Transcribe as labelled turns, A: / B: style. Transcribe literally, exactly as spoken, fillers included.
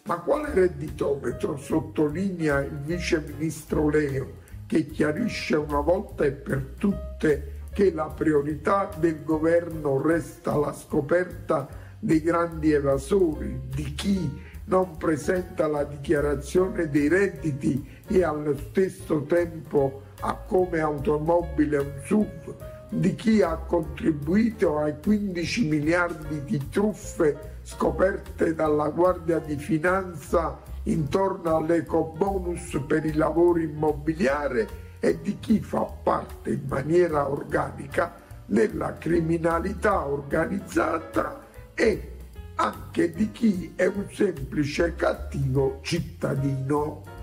A: Ma quale redditometro, sottolinea il vice ministro Leo, che chiarisce una volta e per tutte che la priorità del governo resta la scoperta dei grandi evasori, di chi non presenta la dichiarazione dei redditi e allo stesso tempo ha come automobile un S U V, di chi ha contribuito ai quindici miliardi di truffe scoperte dalla Guardia di Finanza intorno all'ecobonus per i lavori immobiliari e di chi fa parte in maniera organica della criminalità organizzata e anche di chi è un semplice cattivo cittadino.